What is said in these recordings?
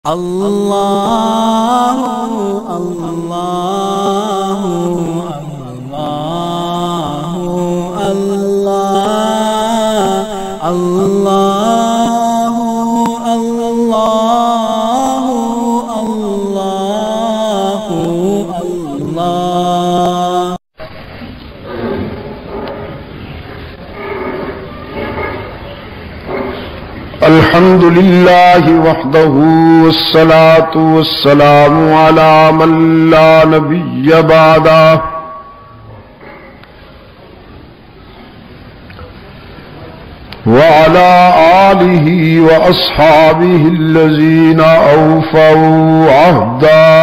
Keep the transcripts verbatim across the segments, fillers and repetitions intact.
اللہ اللہ اللہ اللہ اللہ اللہ اللہ اللہ الحمد للہ وحدہ والصلاة والسلام علی من لا نبی بعدہ وعلى آلہ واصحابہ الذین اوفوا عہدہ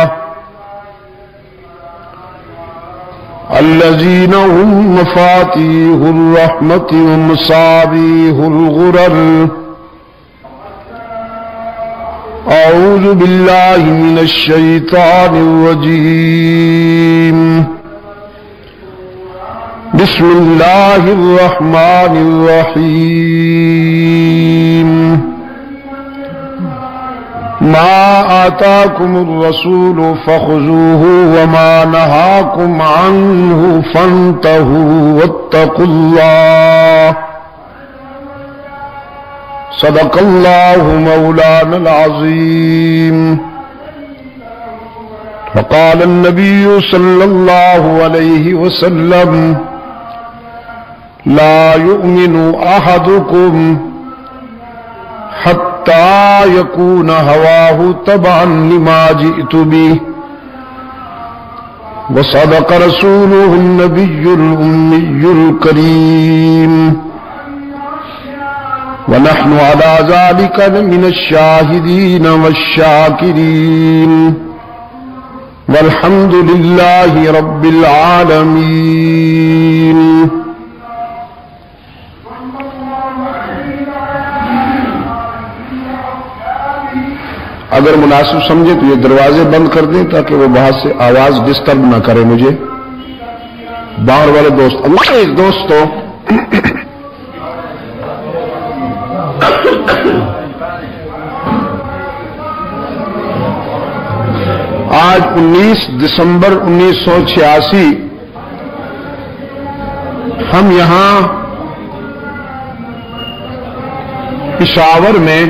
الذین هم مفاتیح الرحمت ومصابیح الغرر اعوذ باللہ من الشیطان الرجیم بسم اللہ الرحمن الرحیم ما آتاکم الرسول فخذوه وما نهاکم عنه فانتهوا واتقوا اللہ صدق اللہ مولانا العظیم وقال النبی صلی اللہ علیہ وسلم لا يؤمن احدکم حتی یکون ہواہ تبعا لما جئت به وصدق رسولہ النبی الأمی الکریم ونحن على ذلك من الشاهدين والشاكرين والحمد لله رب العالمين. اگر مناسب سمجھے تو یہ دروازے بند کر دیں تاکہ وہ باہر سے آواز ڈسٹرب نہ کرے مجھے. باہر والے دوست اللہ دوستو آج انیس دسمبر انیس سو چھیاسی ہم یہاں پشاور میں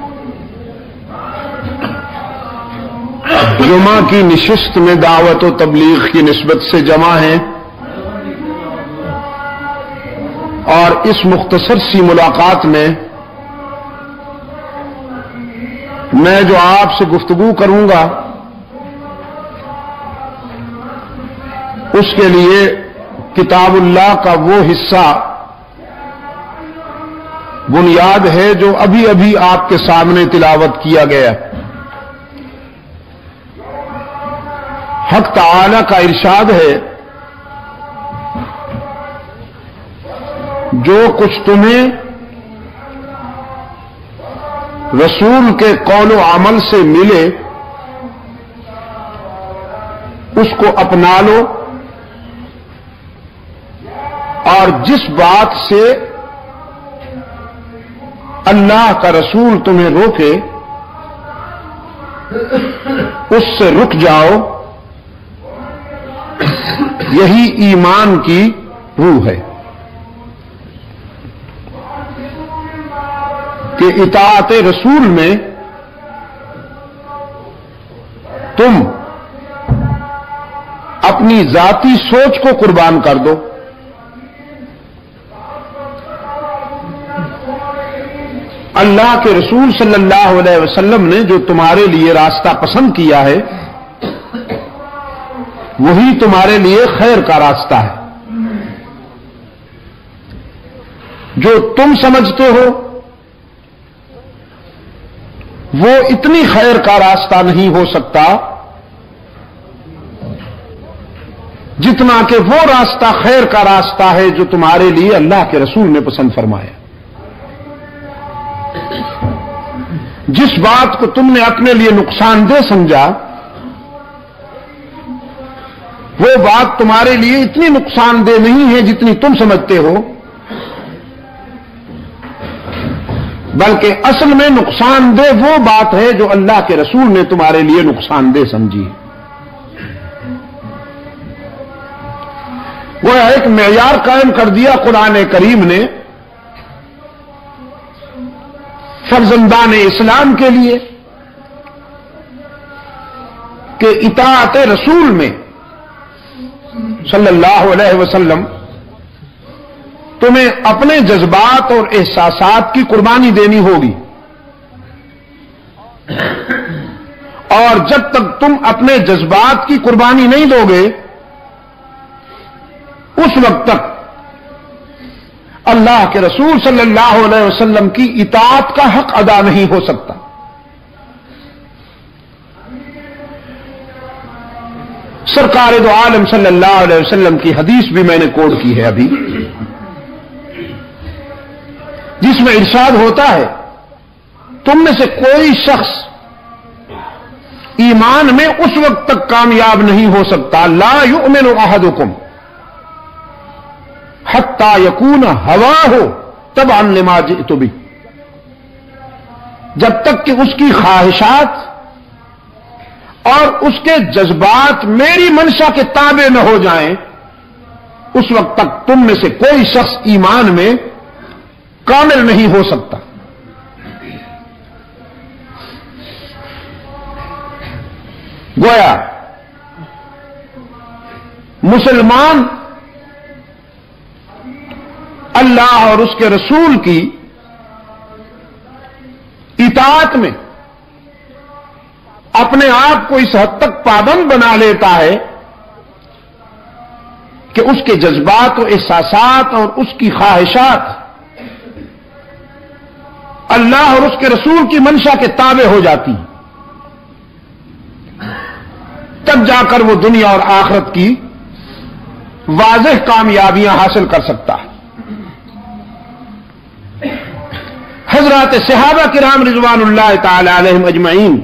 جمعہ کی نشست میں دعوت و تبلیغ کی نسبت سے جمع ہیں اور اس مختصر سی ملاقات میں میں جو آپ سے گفتگو کروں گا اس کے لیے کتاب اللہ کا وہ حصہ بنیاد ہے جو ابھی ابھی آپ کے سامنے تلاوت کیا گیا. حق تعالی کا ارشاد ہے جو کچھ تمہیں رسول کے قول و عمل سے ملے اس کو اپنا لو اور جس بات سے اللہ کا رسول تمہیں روکے اس سے رک جاؤ. یہی ایمان کی روح ہے کہ اطاعت رسول میں تم اپنی ذاتی سوچ کو قربان کر دو. اللہ کے رسول صلی اللہ علیہ وسلم نے جو تمہارے لیے راستہ پسند کیا ہے وہی تمہارے لیے خیر کا راستہ ہے. جو تم سمجھتے ہو وہ اتنی خیر کا راستہ نہیں ہو سکتا جتنا کہ وہ راستہ خیر کا راستہ ہے جو تمہارے لیے اللہ کے رسول نے پسند فرمایا. جس بات کو تم نے اپنے لیے نقصان دہ سمجھا وہ بات تمہارے لیے اتنی نقصان دہ نہیں ہے جتنی تم سمجھتے ہو. بلکہ اصل میں نقصان دہ وہ بات ہے جو اللہ کے رسول نے تمہارے لیے نقصان دہ سمجھی ہے۔ وہ ایک معیار قائم کر دیا قرآن کریم نے فرزندان اسلام کے لیے کہ اطاعت رسول میں صلی اللہ علیہ وسلم تمہیں اپنے جذبات اور احساسات کی قربانی دینی ہوگی، اور جب تک تم اپنے جذبات کی قربانی نہیں دو گے اس وقت تک اللہ کے رسول صلی اللہ علیہ وسلم کی اطاعت کا حق ادا نہیں ہو سکتا۔ سرکار دو عالم صلی اللہ علیہ وسلم کی حدیث بھی میں نے کوٹ کی ہے ابھی، جس میں ارشاد ہوتا ہے تم میں سے کوئی شخص ایمان میں اس وقت تک کامیاب نہیں ہو سکتا، لا یؤمن احدکم حتی یکون ہواہ تبعا لما جئت بہ، جب تک کہ اس کی خواہشات اور اس کے جذبات میری منشا کے تابع نہ ہو جائیں، اس وقت تک تم میں سے کوئی شخص ایمان میں کامل نہیں ہو سکتا۔ گویا مسلمان اللہ اور اس کے رسول کی اطاعت میں اپنے آپ کو اس حد تک پابند بنا لیتا ہے کہ اس کے جذبات و احساسات اور اس کی خواہشات اللہ اور اس کے رسول کی منشا کے تابع ہو جاتی ہیں، تب جا کر وہ دنیا اور آخرت کی واضح کامیابیاں حاصل کر سکتا ہے۔ حضرات صحابہ کرام رضوان اللہ تعالی علیہم اجمعین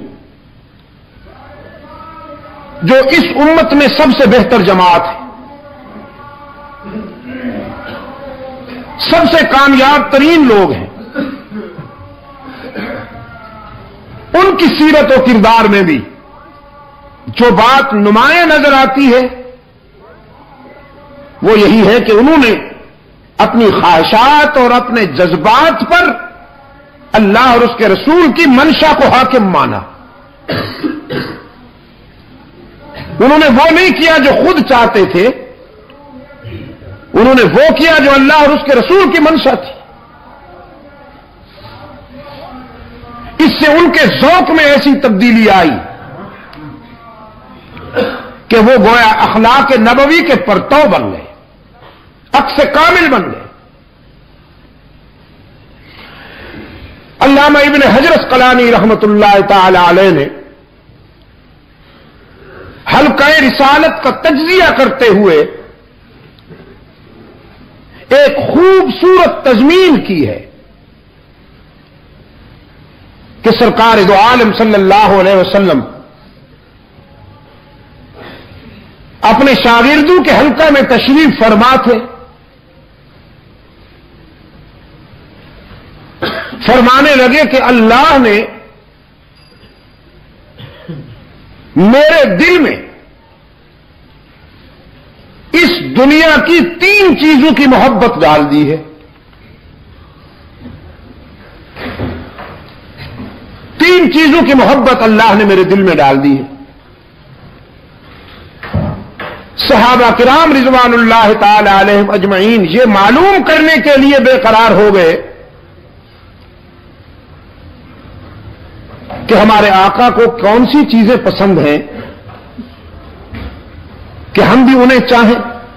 جو اس امت میں سب سے بہتر جماعت ہے، سب سے کامیاب ترین لوگ ہیں، ان کی سیرت و کردار میں بھی جو بات نمایاں نظر آتی ہے وہ یہی ہے کہ انہوں نے اپنی خواہشات اور اپنے جذبات پر اللہ اور اس کے رسول کی منشا کو حاکم مانا۔ انہوں نے وہ نہیں کیا جو خود چاہتے تھے، انہوں نے وہ کیا جو اللہ اور اس کے رسول کی منشا تھی۔ اس سے ان کے ذوق میں ایسی تبدیلی آئی کہ وہ گویا اخلاق نبوی کے پرتو بن گئے، عکس کامل بن گئے۔ علامہ ابن حجر اسقلانی رحمت اللہ تعالی علیہ نے حلقہ رسالت کا تجزیہ کرتے ہوئے ایک خوبصورت تضمین کی ہے کہ سرکار دو عالم صلی اللہ علیہ وسلم اپنے شاگردوں کے حلقہ میں تشریف فرما تھے، فرمانے لگے کہ اللہ نے میرے دل میں اس دنیا کی تین چیزوں کی محبت ڈال دی ہے۔ تین چیزوں کی محبت اللہ نے میرے دل میں ڈال دی ہے۔ صحابہ کرام رضوان اللہ تعالی علیہم اجمعین یہ معلوم کرنے کے لیے بے قرار ہو گئے کہ ہمارے آقا کو کون سی چیزیں پسند ہیں کہ ہم بھی انہیں چاہیں۔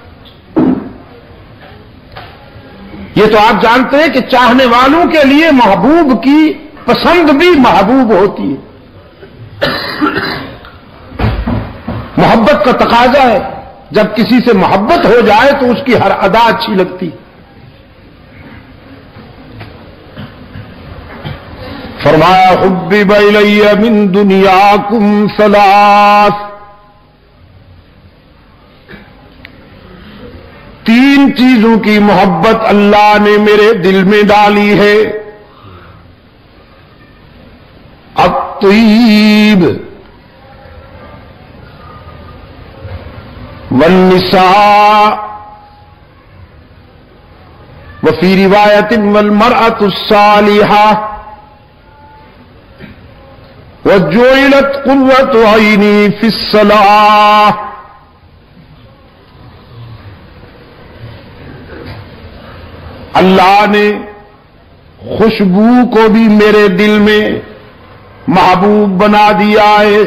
یہ تو آپ جانتے ہیں کہ چاہنے والوں کے لیے محبوب کی پسند بھی محبوب ہوتی ہے۔ محبت کا تقاضا ہے، جب کسی سے محبت ہو جائے تو اس کی ہر ادا اچھی لگتی۔ فرمایا حبب الی من دنیاکم ثلاث، تین چیزوں کی محبت اللہ نے میرے دل میں ڈالی ہے۔ الطيب والنساء وفي رواية والمرأة الصالحة وجعلت قرة عيني في الصلاة. اللہ نے خوشبو کو بھی میرے دل میں محبوب بنا دیا ہے،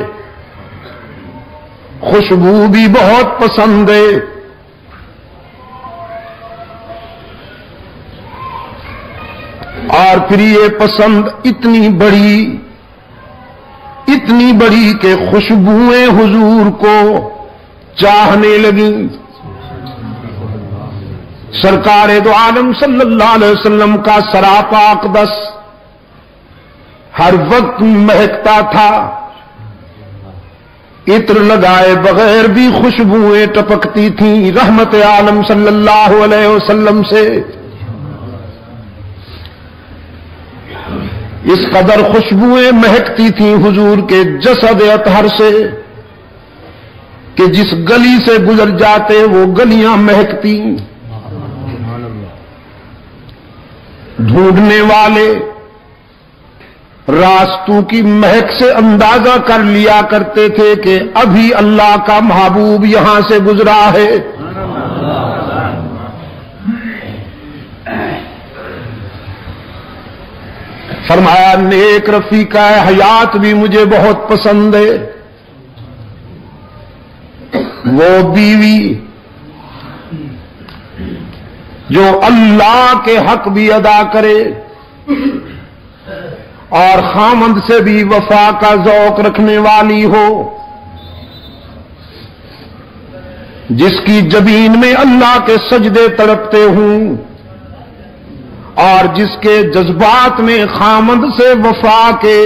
خوشبو بھی بہت پسند ہے. اور پھر یہ پسند اتنی بڑی اتنی بڑی کہ خوشبوئیں حضور کو چاہنے لگیں. سرکار دو عالم صلی اللہ علیہ وسلم کا سراپا اقدس ہر وقت مہکتا تھا، عطر لگائے بغیر بھی خوشبوئیں ٹپکتی تھیں رحمت عالم صلی اللہ علیہ وسلم سے. اس قدر خوشبوئیں مہکتی تھیں حضور کے جسد اطہر سے کہ جس گلی سے گزر جاتے وہ گلیاں مہکتی. ڈھونڈنے والے راستوں کی مہک سے اندازہ کر لیا کرتے تھے کہ ابھی اللہ کا محبوب یہاں سے گزرا ہے. فرمایا نیک رفیقہ حیات بھی مجھے بہت پسند ہے، وہ بیوی جو اللہ کے حق بھی ادا کرے اور خامند سے بھی وفا کا ذوق رکھنے والی ہو، جس کی جبین میں اللہ کے سجدے تڑپتے ہوں اور جس کے جذبات میں خامند سے وفا کے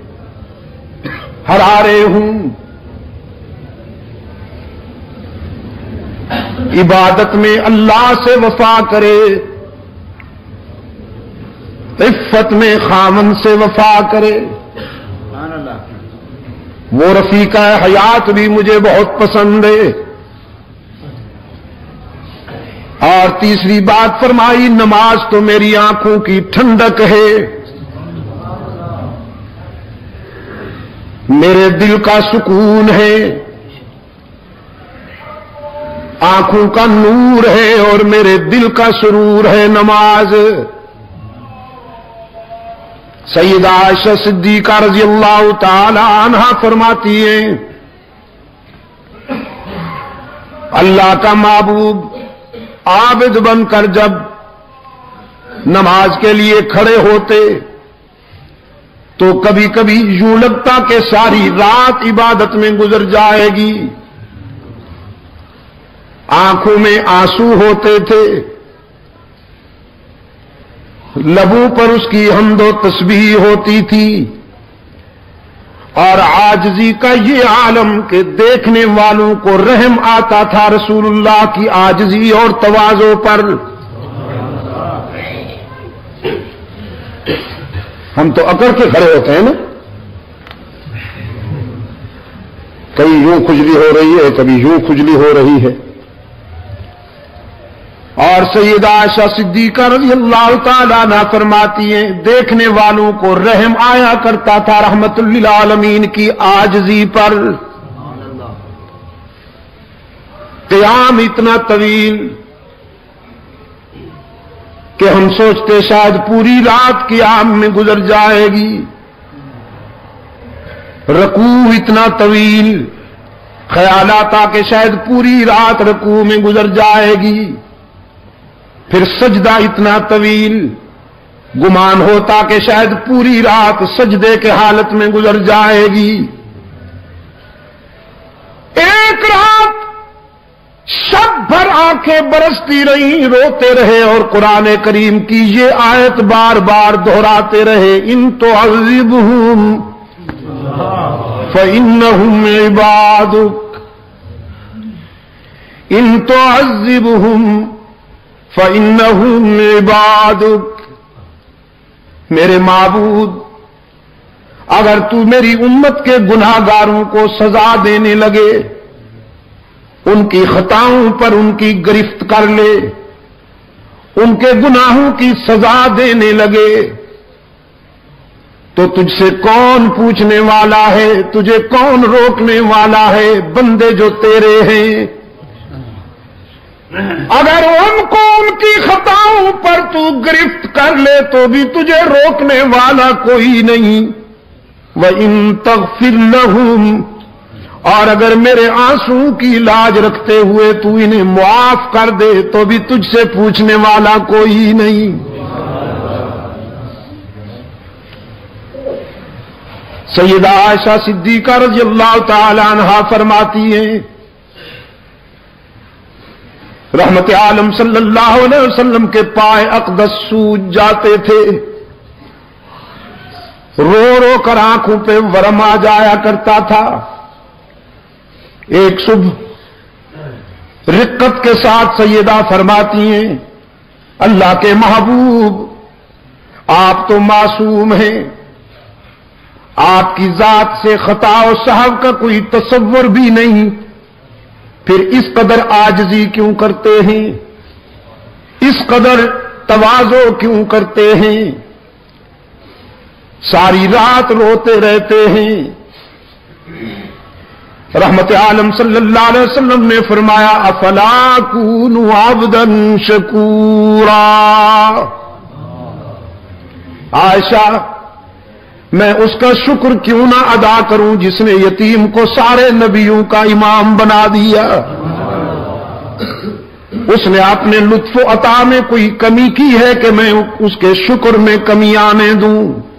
حرارے ہوں. عبادت میں اللہ سے وفا کرے، عفت میں خامند سے وفا کرے. وہ رفیقہ حیات بھی مجھے بہت پسند ہے. اور تیسری بات فرمائی نماز تو میری آنکھوں کی ٹھنڈک ہے، میرے دل کا سکون ہے، آنکھوں کا نور ہے اور میرے دل کا سرور ہے نماز. سیدہ عائشہ صدیقہ رضی اللہ تعالی عنہا فرماتی ہیں اللہ کا محبوب عابد بن کر جب نماز کے لیے کھڑے ہوتے تو کبھی کبھی یوں لگتا کہ ساری رات عبادت میں گزر جائے گی. آنکھوں میں آنسو ہوتے تھے، لبوں پر اس کی حمد و تسبیح ہوتی تھی، اور عاجزی کا یہ عالم کہ دیکھنے والوں کو رحم آتا تھا رسول اللہ کی عاجزی اور تواضع پر. ہم تو اکڑ کے کھڑے ہوتے ہیں نا، کبھی یوں کھجلی ہو رہی ہے کبھی یوں کھجلی ہو رہی ہے. اور سیدہ عائشہ صدیقہ رضی اللہ تعالیٰ عنہا فرماتی ہیں دیکھنے والوں کو رحم آیا کرتا تھا رحمت للعالمین کی عاجزی پر. قیام اتنا طویل کہ ہم سوچتے شاید پوری رات قیام میں گزر جائے گی. رکوع اتنا طویل، خیال آتا کہ شاید پوری رات رکوع میں گزر جائے گی. پھر سجدہ اتنا طویل، گمان ہوتا کہ شاید پوری رات سجدے کے حالت میں گزر جائے گی. ایک رات شب بھر آنکھیں برستی رہیں، روتے رہے اور قرآن کریم کی یہ آیت بار بار دہراتے رہے ان تعذبہم فإنہم عبادک، ان تعذبہم فإنہم عبادک. میرے معبود اگر تو میری امت کے گناہگاروں کو سزا دینے لگے، ان کی خطاؤں پر ان کی گرفت کر لے، ان کے گناہوں کی سزا دینے لگے، تو تجھ سے کون پوچھنے والا ہے، تجھے کون روکنے والا ہے؟ بندے جو تیرے ہیں، اگر ان کو ان کی خطاؤں پر تو گرفت کر لے تو بھی تجھے روکنے والا کوئی نہیں۔ وَإِن تَغْفِرْ لَهُمْ، اور اگر میرے آنسو کی لاج رکھتے ہوئے تو انہیں معاف کر دے تو بھی تجھ سے پوچھنے والا کوئی نہیں۔ سیدہ عائشہ صدیقہ رضی اللہ تعالی عنہا فرماتی ہیں، رحمت عالم صلی اللہ علیہ وسلم کے پائے اقدس سوج جاتے تھے، رو رو کر آنکھوں پہ ورم آ جایا کرتا تھا۔ ایک صبح رقت کے ساتھ سیدہ فرماتی ہیں، اللہ کے محبوب آپ تو معصوم ہیں، آپ کی ذات سے خطا و سہو کا کوئی تصور بھی نہیں، پھر اس قدر عاجزی کیوں کرتے ہیں، اس قدر تواضع کیوں کرتے ہیں، ساری رات روتے رہتے ہیں؟ رحمت عالم صلی اللہ علیہ وسلم نے فرمایا، افلا اکون عبدا شکورا، عائشہ میں اس کا شکر کیوں نہ ادا کروں جس نے یتیم کو سارے نبیوں کا امام بنا دیا، اس نے اپنے لطف و عطا میں کوئی کمی کی ہے کہ میں اس کے شکر میں کمی آنے دوں؟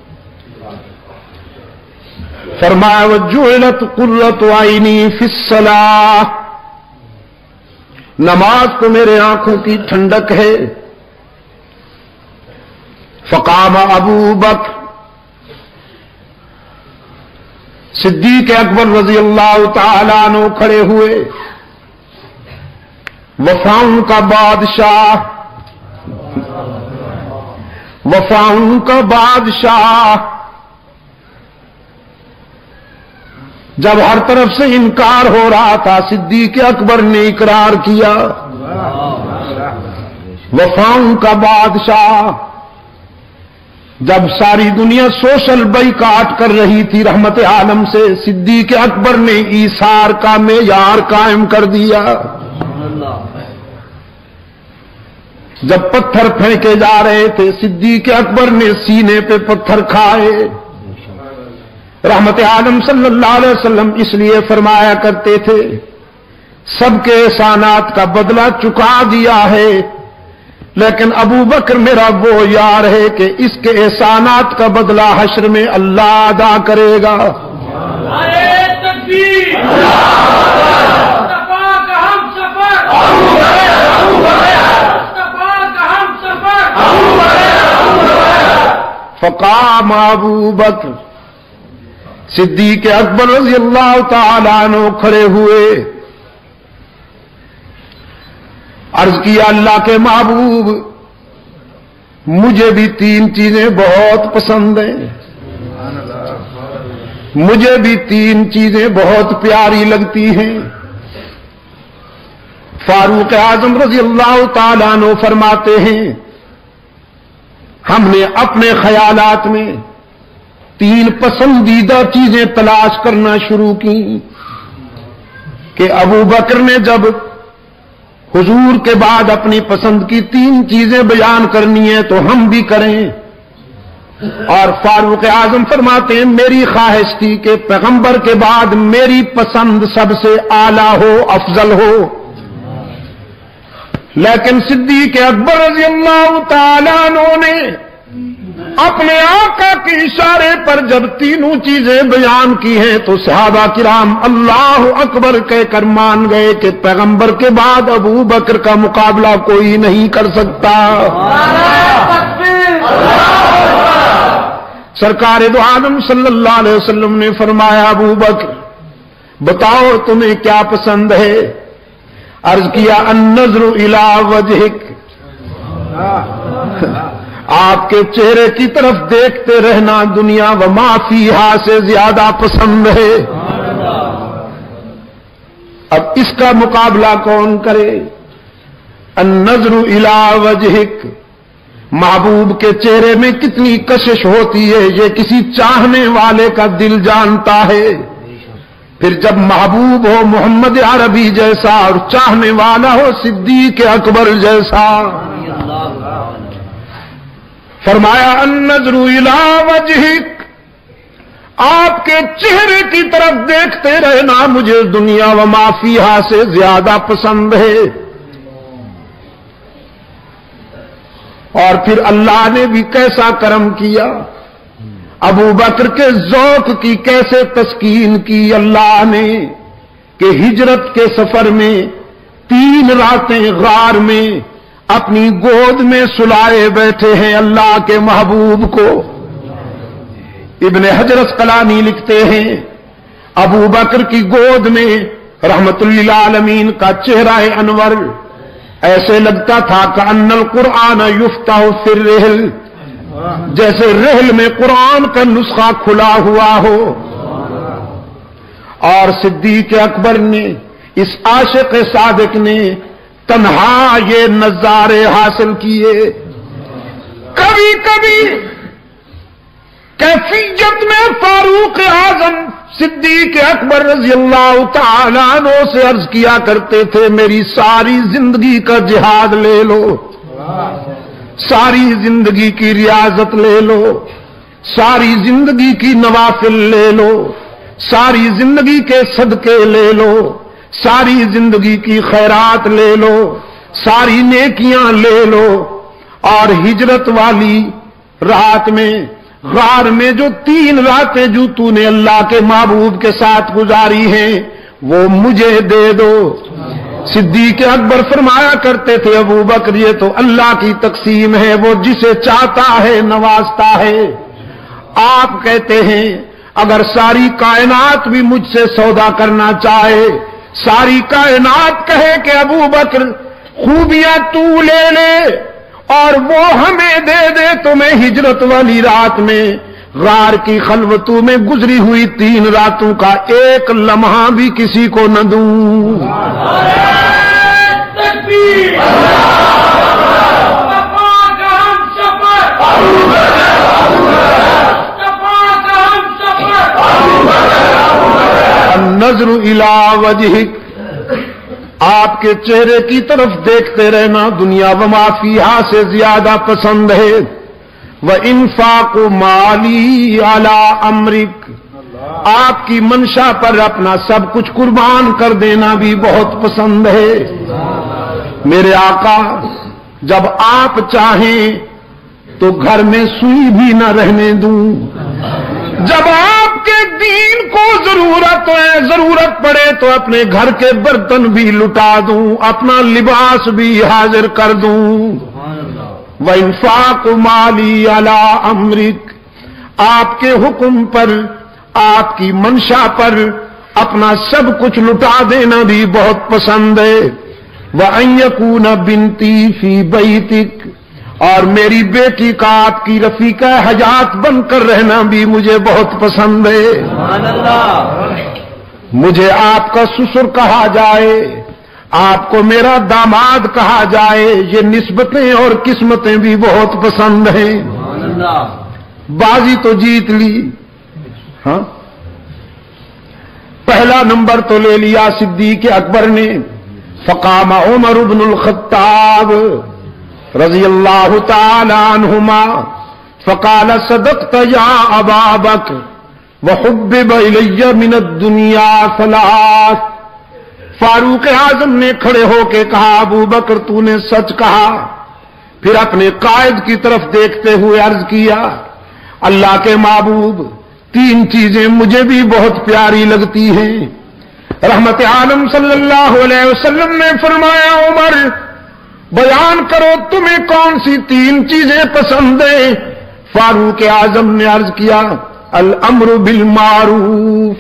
فرمایا وجعلت قرۃ عینی فی الصلاۃ، نماز تو میرے آنکھوں کی ٹھنڈک ہے۔ فقام ابو بکر، صدیق اکبر رضی اللہ تعالیٰ عنہ کھڑے ہوئے، وفاؤں کا بادشاہ، وفاؤں کا بادشاہ، جب ہر طرف سے انکار ہو رہا تھا صدیق اکبر نے اقرار کیا، وفاؤں کا بادشاہ۔ جب ساری دنیا سوشل بائیکاٹ کر رہی تھی رحمت عالم سے، صدیق اکبر نے ایثار کا معیار قائم کر دیا۔ جب پتھر پھینکے جا رہے تھے صدیق اکبر نے سینے پہ پتھر کھائے۔ رحمت عالم صلی اللہ علیہ وسلم اس لیے فرمایا کرتے تھے، سب کے احسانات کا بدلہ چکا دیا ہے، لیکن ابو بکر میرا وہ یار ہے کہ اس کے احسانات کا بدلہ حشر میں اللہ ادا کرے گا۔ فقام ابو بکر، صدیق اکبر رضی اللہ تعالیٰ عنہ کھڑے ہوئے، عرض کیا اللہ کے محبوب مجھے بھی تین چیزیں بہت پسند ہیں، مجھے بھی تین چیزیں بہت پیاری لگتی ہیں۔ فاروق اعظم رضی اللہ تعالیٰ عنہ فرماتے ہیں، ہم نے اپنے خیالات میں تین پسندیدہ چیزیں تلاش کرنا شروع کی کہ ابو بکر نے جب حضور کے بعد اپنی پسند کی تین چیزیں بیان کرنی ہے تو ہم بھی کریں۔ اور فاروق اعظم فرماتے ہیں میری خواہش تھی کہ پیغمبر کے بعد میری پسند سب سے اعلیٰ ہو، افضل ہو، لیکن صدیق اکبر رضی اللہ تعالیٰ عنہ نے اپنے آقا کے اشارے پر جب تینوں چیزیں بیان کی ہیں تو صحابہ کرام اللہ اکبر کہہ کر مان گئے کہ پیغمبر کے بعد ابو بکر کا مقابلہ کوئی نہیں کر سکتا۔ سرکار دو عالم صلی اللہ علیہ وسلم نے فرمایا ابو بکر بتاؤ تمہیں کیا پسند ہے؟ عرض کیا النظر الی وجہک، آپ کے چہرے کی طرف دیکھتے رہنا دنیا و ما فیہا سے زیادہ پسند ہے۔ اب اس کا مقابلہ کون کرے؟ النظر الی وجہک، محبوب کے چہرے میں کتنی کشش ہوتی ہے یہ کسی چاہنے والے کا دل جانتا ہے۔ پھر جب محبوب ہو محمد عربی جیسا اور چاہنے والا ہو صدیق اکبر جیسا، فرمایا النظر الی وجہک، آپ کے چہرے کی طرف دیکھتے رہنا مجھے دنیا و ما فیہا سے زیادہ پسند ہے۔ اور پھر اللہ نے بھی کیسا کرم کیا، ابو بکر کے ذوق کی کیسے تسکین کی اللہ نے کہ ہجرت کے سفر میں تین راتیں غار میں اپنی گود میں سلائے بیٹھے ہیں اللہ کے محبوب کو۔ ابن حجر اسقلانی لکھتے ہیں ابو بکر کی گود میں رحمت للعالمین کا چہرہ انور ایسے لگتا تھا کہ ان القرآن یفتح فی الرحل، جیسے رحل میں قرآن کا نسخہ کھلا ہوا ہو۔ اور صدیق اکبر نے، اس عاشق صادق نے تنہا یہ نظارے حاصل کیے۔ کبھی کبھی کیفیت میں فاروق اعظم صدیق اکبر رضی اللہ تعالیٰ عنہ سے عرض کیا کرتے تھے میری ساری زندگی کا جہاد لے لو، ساری زندگی کی ریاضت لے لو، ساری زندگی کی نوافل لے لو، ساری زندگی کے صدقے لے لو، ساری زندگی کی خیرات لے لو، ساری نیکیاں لے لو، اور ہجرت والی رات میں غار میں جو تین راتیں جو تو نے اللہ کے محبوب کے ساتھ گزاری ہیں وہ مجھے دے دو۔ صدیق اکبر فرمایا کرتے تھے ابو بکر یہ تو اللہ کی تقسیم ہے، وہ جسے چاہتا ہے نوازتا ہے۔ آپ کہتے ہیں اگر ساری کائنات بھی مجھ سے سودا کرنا چاہے، ساری کائنات کہے کہ ابو بکر خوبیاں تو لے لے اور وہ ہمیں دے دے تو میں ہجرت والی رات میں غار کی خلوتوں میں گزری ہوئی تین راتوں کا ایک لمحہ بھی کسی کو نہ دوں۔ النظر الی وجہک، آپ کے چہرے کی طرف دیکھتے رہنا دنیا وما فیہا سے زیادہ پسند ہے۔ وَإِنفَاقُ مَالِي عَلَىٰ أَمْرِكَ، آپ کی منشا پر اپنا سب کچھ قربان کر دینا بھی بہت پسند ہے۔ میرے آقا جب آپ چاہیں تو گھر میں سوئی بھی نہ رہنے دوں، جب آپ کے دین کو ضرورت ہے، ضرورت پڑے تو اپنے گھر کے برتن بھی لٹا دوں، اپنا لباس بھی حاضر کر دوں۔ وَإِنفَاقُ مَالِي عَلَىٰ أَمْرِكَ، آپ کے حکم پر، آپ کی منشا پر اپنا سب کچھ لٹا دینا بھی بہت پسند ہے۔ وَأَن يَكُونَ بِنْتِي فِي بَيْتِكَ، اور میری بیٹی کا آپ کی رفیقہ حیات بن کر رہنا بھی مجھے بہت پسند ہے۔ مجھے آپ کا سسر کہا جائے، آپ کو میرا داماد کہا جائے، یہ نسبتیں اور قسمتیں بھی بہت پسند ہیں۔ بازی تو جیت لی، ہاں پہلا نمبر تو لے لیا صدیق اکبر نے۔ فقام عمر بن الخطاب رضی اللہ تعالی عنہما فقال صدقت یا ابا بکر وحبب الی من الدنیا ثلاث، فاروق اعظم نے کھڑے ہو کے کہا ابو بکر تو نے سچ کہا۔ پھر اپنے قائد کی طرف دیکھتے ہوئے عرض کیا اللہ کے محبوب تین چیزیں مجھے بھی بہت پیاری لگتی ہیں۔ رحمت عالم صلی اللہ علیہ وسلم نے فرمایا عمر بیان کرو تمہیں کون سی تین چیزیں پسند ہیں؟ فاروق اعظم نے عرض کیا الامر بالمعروف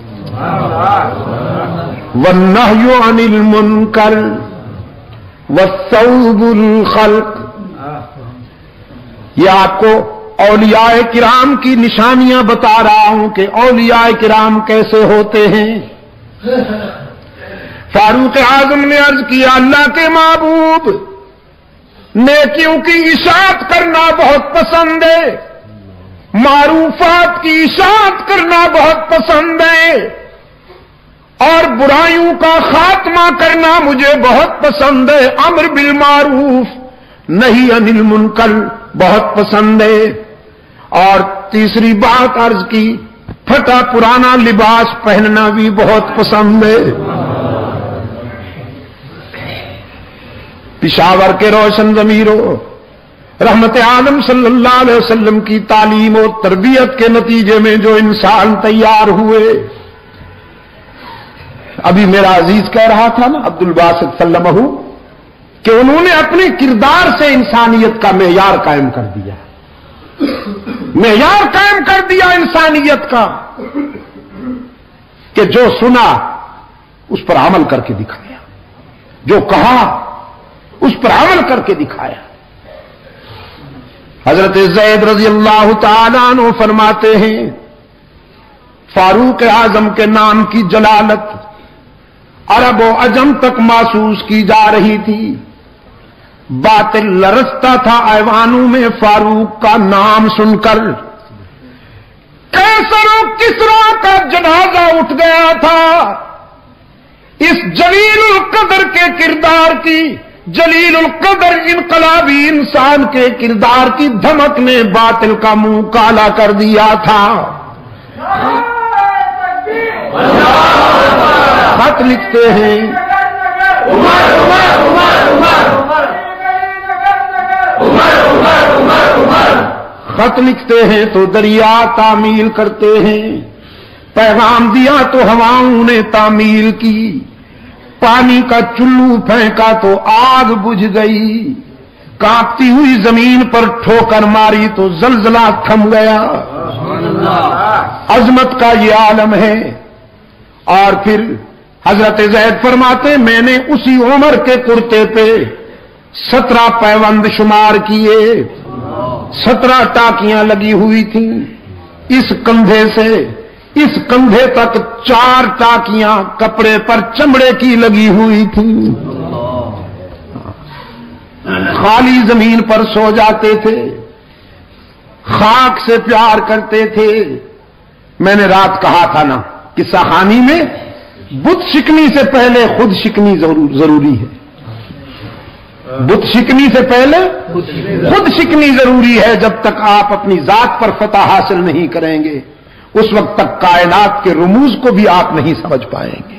والنہی عن المنکر والثوب الخلق یہ آپ کو اولیاء کرام کی نشانیاں بتا رہا ہوں کہ اولیاء کرام کیسے ہوتے ہیں۔ فاروق اعظم نے عرض کیا اللہ کے محبوب، نیکیوں کی اشاعت کرنا بہت پسند ہے، معروفات کی اشاعت کرنا بہت پسند ہے، اور برائیوں کا خاتمہ کرنا مجھے بہت پسند ہے، امر بالمعروف نہی عن المنکر بہت پسند ہے۔ اور تیسری بات عرض کی، پھٹا پرانا لباس پہننا بھی بہت پسند ہے۔ پشاور کے روشن ضمیروں، رحمت عالم صلی اللہ علیہ وسلم کی تعلیم اور تربیت کے نتیجے میں جو انسان تیار ہوئے، ابھی میرا عزیز کہہ رہا تھا نا عبد الباسط سلمہ کہ انہوں نے اپنے کردار سے انسانیت کا معیار قائم کر دیا، معیار قائم کر دیا انسانیت کا، کہ جو سنا اس پر عمل کر کے دکھایا، جو کہا اس پر عمل کر کے دکھایا۔ حضرت زید رضی اللہ تعالیٰ عنہ فرماتے ہیں فاروق اعظم کے نام کی جلالت عرب و عجم تک محسوس کی جا رہی تھی، باطل لرزتا تھا ایوانوں میں فاروق کا نام سن کر۔ کیسر و کسرا کا جنازہ اٹھ گیا تھا، اس جلیل القدر کے کردار کی، جلیل القدر انقلابی انسان کے کردار کی دھمک نے باطل کا منہ کالا کر دیا تھا۔ خط لکھتے ہیں عمر عمر عمر عمر خط لکھتے ہیں تو دریا تعمیل کرتے ہیں، پیغام دیا تو ہواؤں نے تعمیل کی، پانی کا چلو پھینکا تو آگ بجھ گئی، کانپتی ہوئی زمین پر ٹھوکر ماری تو زلزلہ تھم گیا۔ عظمت کا یہ عالم ہے۔ اور پھر حضرت زید فرماتے میں نے اسی عمر کے کرتے پہ سترہ پیوند شمار کیے، سترہ ٹاکیاں لگی ہوئی تھیں، اس کندھے سے اس کندھے تک چار ٹاکیاں کپڑے پر چمڑے کی لگی ہوئی تھیں۔ خالی زمین پر سو جاتے تھے، خاک سے پیار کرتے تھے۔ میں نے رات کہا تھا نا قصہ خانی میں بت شکنی سے پہلے خود شکنی ضروری ہے، بت شکنی سے پہلے خود شکنی ضروری ہے۔ جب تک آپ اپنی ذات پر فتح حاصل نہیں کریں گے اس وقت تک کائنات کے رموز کو بھی آپ نہیں سمجھ پائیں گے۔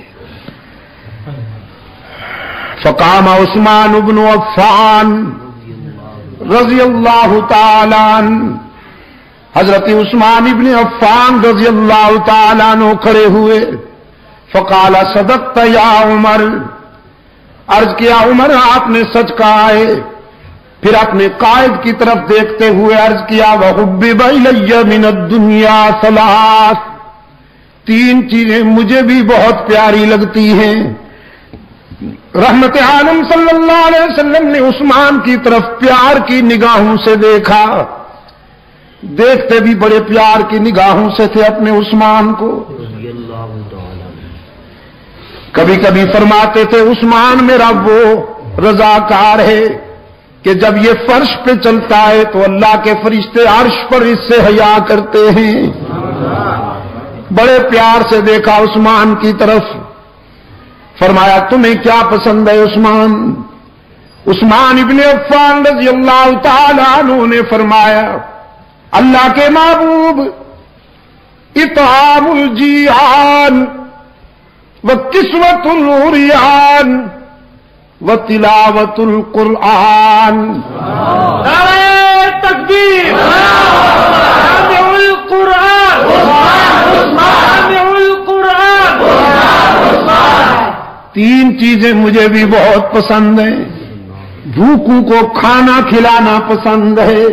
فقام عثمان بن عفان رضی اللہ تعالی عنہ، حضرت عثمان ابن عفان رضی اللہ تعالی عنہ کھڑے ہوئے، فقال صدقت یا عمر، عرض کیا عمر آپ نے سچ کہا ہے۔ پھر اپنے قائد کی طرف دیکھتے ہوئے عرض کیا وَحُبِّبَ إِلَيَّ مِنَ الدُّنْيَا ثَلَاث، تین چیزیں مجھے بھی بہت پیاری لگتی ہیں۔ رحمت عالم صلی اللہ علیہ وسلم نے عثمان کی طرف پیار کی نگاہوں سے دیکھا، دیکھتے بھی بڑے پیار کی نگاہوں سے تھے اپنے عثمان کو۔ کبھی کبھی فرماتے تھے عثمان میرا وہ رضاکار ہے کہ جب یہ فرش پہ چلتا ہے تو اللہ کے فرشتے عرش پر اس سے حیا کرتے ہیں۔ بڑے پیار سے دیکھا عثمان کی طرف، فرمایا تمہیں کیا پسند ہے عثمان؟ عثمان ابن عفان رضی اللہ تعالی عنہ نے فرمایا اللہ کے محبوب اطعام الجیعان وکسوۃ العریان وتلاوۃ القرآن۔ نعرہ تکبیر، سامع القرآن، سامع القرآن۔ تین چیزیں مجھے بھی بہت پسند ہیں، بھوکوں کو کھانا کھلانا پسند ہے،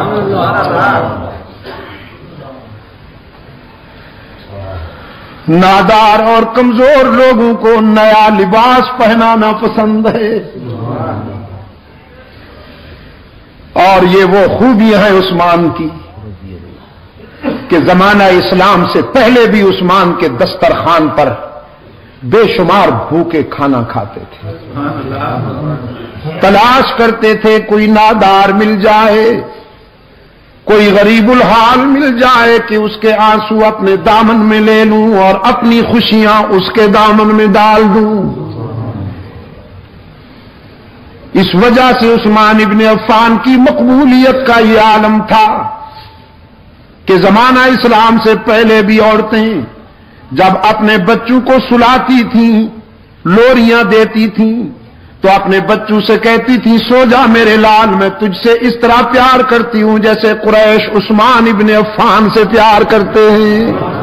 نادار اور کمزور لوگوں کو نیا لباس پہنانا پسند ہے، اور یہ وہ خوبیاں ہیں عثمان کی کہ زمانہ اسلام سے پہلے بھی عثمان کے دسترخوان پر بے شمار بھوکے کھانا کھاتے تھے، تلاش کرتے تھے کوئی نادار مل جائے، کوئی غریب الحال مل جائے کہ اس کے آنسو اپنے دامن میں لے لوں اور اپنی خوشیاں اس کے دامن میں ڈال دوں۔ اس وجہ سے عثمان ابن عفان کی مقبولیت کا یہ عالم تھا کہ زمانہ اسلام سے پہلے بھی عورتیں جب اپنے بچوں کو سلاتی تھیں، لوریاں دیتی تھیں، تو اپنے بچوں سے کہتی تھی سو جا میرے لال، میں تجھ سے اس طرح پیار کرتی ہوں جیسے قریش عثمان ابن عفان سے پیار کرتے ہیں۔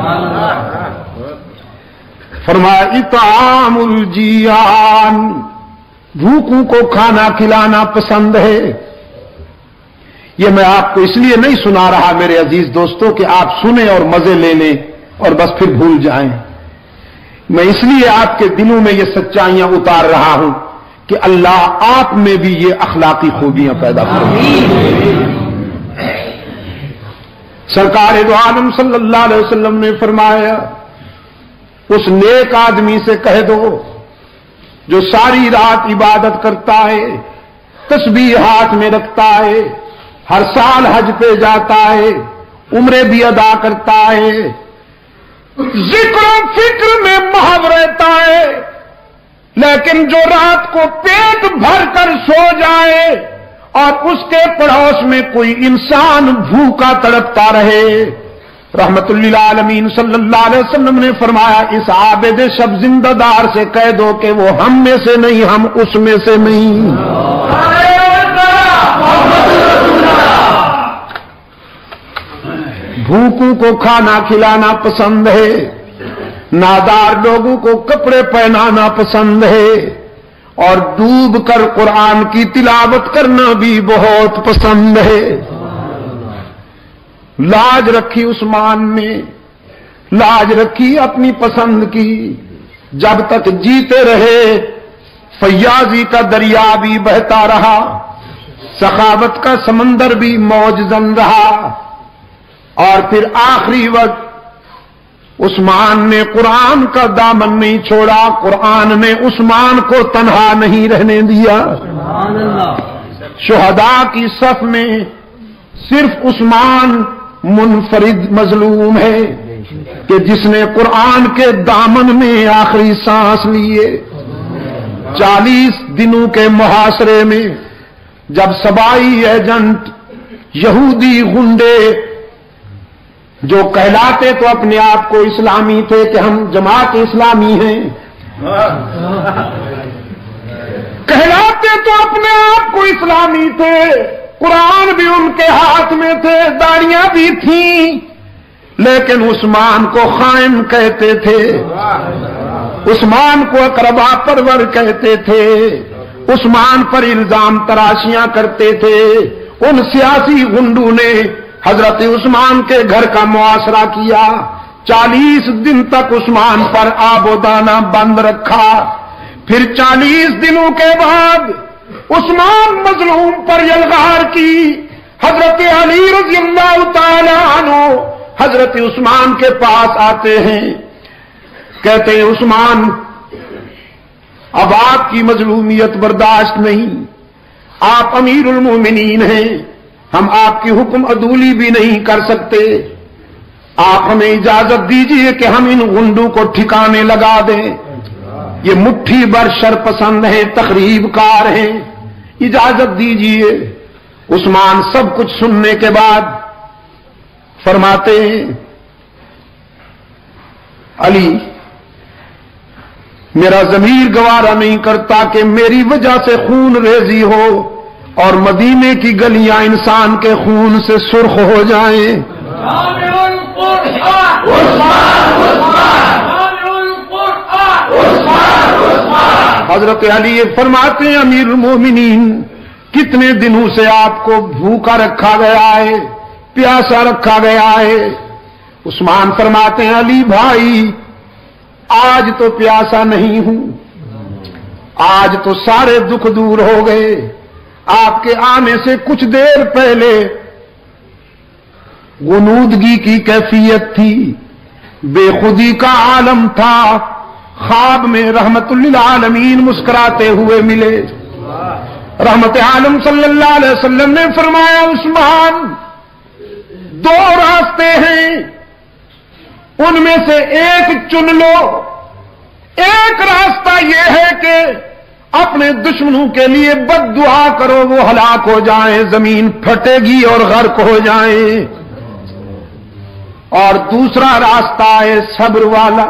فرمایا اطعام الجیعان، بھوکوں کو کھانا کھلانا پسند ہے۔ یہ میں آپ کو اس لیے نہیں سنا رہا میرے عزیز دوستوں کہ آپ سنیں اور مزے لے لیں اور بس پھر بھول جائیں، میں اس لیے آپ کے دلوں میں یہ سچائیاں اتار رہا ہوں کہ اللہ آپ میں بھی یہ اخلاقی خوبیاں پیدا کرے۔ سرکار دو عالم صلی اللہ علیہ وسلم نے فرمایا اس نیک آدمی سے کہہ دو جو ساری رات عبادت کرتا ہے، تسبیح ہاتھ میں رکھتا ہے، ہر سال حج پہ جاتا ہے، عمرے بھی ادا کرتا ہے، ذکر و فکر میں محو رہتا ہے، لیکن جو رات کو پیٹ بھر کر سو جائے اور اس کے پڑوس میں کوئی انسان بھوکا تڑپتا رہے، رحمت للعالمین صلی اللہ علیہ وسلم نے فرمایا اس عابد شب زندہ دار سے کہہ دو کہ وہ ہم میں سے نہیں، ہم اس میں سے نہیں۔ بھوکوں کو کھانا کھلانا پسند ہے، نادار لوگوں کو کپڑے پہنانا پسند ہے، اور ڈوب کر قرآن کی تلاوت کرنا بھی بہت پسند ہے۔ لاج رکھی عثمان نے، لاج رکھی اپنی پسند کی، جب تک جیتے رہے فیاضی کا دریا بھی بہتا رہا، سخاوت کا سمندر بھی موج زن رہا، اور پھر آخری وقت عثمان نے قرآن کا دامن نہیں چھوڑا، قرآن نے عثمان کو تنہا نہیں رہنے دیا۔ شہداء کی صف میں صرف عثمان منفرد مظلوم ہے کہ جس نے قرآن کے دامن میں آخری سانس لیے۔ چالیس دنوں کے محاصرے میں جب سبائی ایجنٹ یہودی گنڈے جو کہلاتے تو اپنے آپ کو اسلامی تھے کہ ہم جماعت اسلامی ہیں، کہلاتے تو اپنے آپ کو اسلامی تھے، قرآن بھی ان کے ہاتھ میں تھے، داڑیاں بھی تھیں، لیکن عثمان کو خائن کہتے تھے، عثمان کو اقربا پرور کہتے تھے، عثمان پر الزام تراشیاں کرتے تھے۔ ان سیاسی گنڈوں نے حضرت عثمان کے گھر کا محاصرہ کیا، چالیس دن تک عثمان پر آب و دانہ بند رکھا، پھر چالیس دنوں کے بعد عثمان مظلوم پر یلغار کی۔ حضرت علی رضی اللہ تعالی عنہ حضرت عثمان کے پاس آتے ہیں، کہتے ہیں عثمان اب آپ کی مظلومیت برداشت نہیں، آپ امیر المومنین ہیں، ہم آپ کی حکم عدولی بھی نہیں کر سکتے، آپ ہمیں اجازت دیجئے کہ ہم ان گنڈوں کو ٹھکانے لگا دیں، یہ مٹھی بر شر پسند ہیں، تخریب کار ہیں، اجازت دیجئے۔ عثمان سب کچھ سننے کے بعد فرماتے ہیں علی میرا ضمیر گوارا نہیں کرتا کہ میری وجہ سے خون ریزی ہو اور مدینے کی گلیاں انسان کے خون سے سرخ ہو جائیں۔ حضرت علی فرماتے ہیں امیر المومنین کتنے دنوں سے آپ کو بھوکا رکھا گیا ہے، پیاسا رکھا گیا ہے؟ عثمان فرماتے ہیں علی بھائی آج تو پیاسا نہیں ہوں، آج تو سارے دکھ دور ہو گئے، آپ کے آنے سے کچھ دیر پہلے غنودگی کی کیفیت تھی، بے خودی کا عالم تھا، خواب میں رحمت للعالمین مسکراتے ہوئے ملے۔ رحمت عالم صلی اللہ علیہ وسلم نے فرمایا عثمان دو راستے ہیں، ان میں سے ایک چن لو۔ ایک راستہ یہ ہے کہ اپنے دشمنوں کے لیے بد دعا کرو، وہ ہلاک ہو جائیں، زمین پھٹے گی اور غرق ہو جائیں، اور دوسرا راستہ ہے صبر والا،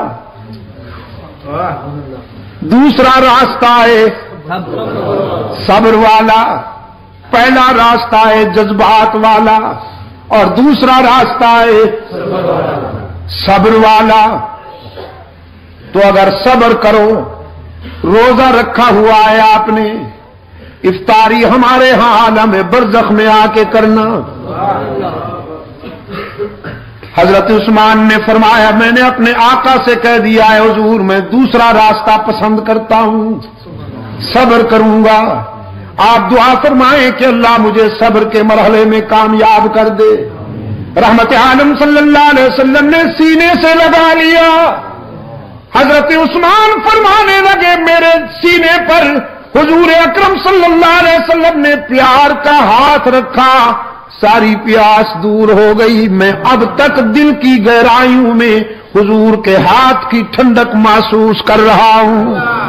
دوسرا راستہ ہے صبر والا، پہلا راستہ ہے جذبات والا اور دوسرا راستہ ہے صبر والا۔ تو اگر صبر کرو، روزہ رکھا ہوا ہے آپ نے، افطاری ہمارے ہاں عالم برزخ میں آ کے کرنا۔ حضرت عثمان نے فرمایا میں نے اپنے آقا سے کہہ دیا ہے حضور میں دوسرا راستہ پسند کرتا ہوں، صبر کروں گا، آپ دعا فرمائیں کہ اللہ مجھے صبر کے مرحلے میں کامیاب کر دے۔ رحمت عالم صلی اللہ علیہ وسلم نے سینے سے لگا لیا۔ حضرت عثمان فرمانے لگے میرے سینے پر حضور اکرم صلی اللہ علیہ وسلم نے پیار کا ہاتھ رکھا، ساری پیاس دور ہو گئی، میں اب تک دل کی گہرائیوں میں حضور کے ہاتھ کی ٹھنڈک محسوس کر رہا ہوں۔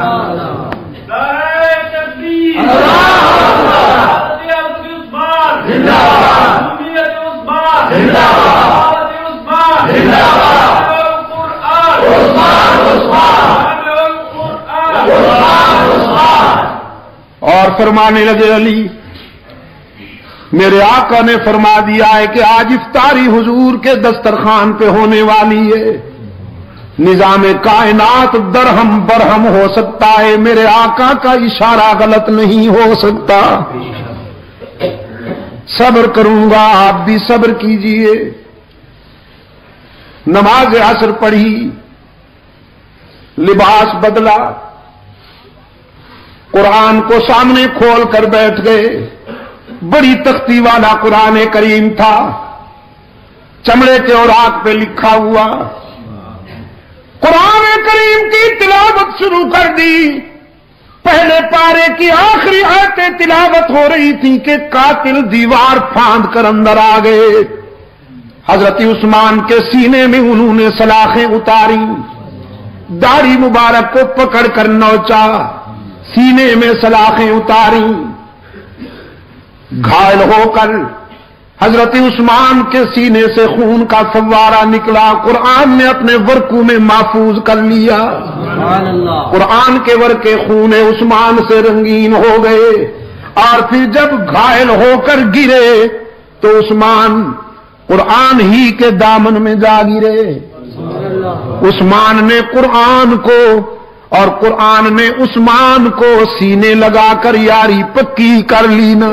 اور فرمانے لگے علی میرے آقا نے فرما دیا ہے کہ آج افطاری حضور کے دسترخوان پہ ہونے والی ہے، نظام کائنات درہم برہم ہو سکتا ہے، میرے آقا کا اشارہ غلط نہیں ہو سکتا۔ صبر کروں گا، آپ بھی صبر کیجئے۔ نماز عصر پڑھی، لباس بدلا، قرآن کو سامنے کھول کر بیٹھ گئے۔ بڑی تختی والا قرآن کریم تھا، چمڑے کے اوراق پہ لکھا ہوا، قرآن کریم کی تلاوت شروع کر دی۔ پہلے پارے کی آخری آیتیں تلاوت ہو رہی تھی کہ قاتل دیوار پھاند کر اندر آ گئے۔ حضرت عثمان کے سینے میں انہوں نے سلاخیں اتاری، داڑھی مبارک کو پکڑ کر نوچا، سینے میں سلاخیں اتاری، گھائل ہو کر حضرت عثمان کے سینے سے خون کا فوارہ نکلا، قرآن نے اپنے ورقوں میں محفوظ کر لیا۔ قرآن کے ورقے خون عثمان سے رنگین ہو گئے، اور پھر جب گھائل ہو کر گرے تو عثمان قرآن ہی کے دامن میں جا گرے۔ عثمان نے قرآن کو اور قرآن نے عثمان کو سینے لگا کر یاری پکی کر لینا۔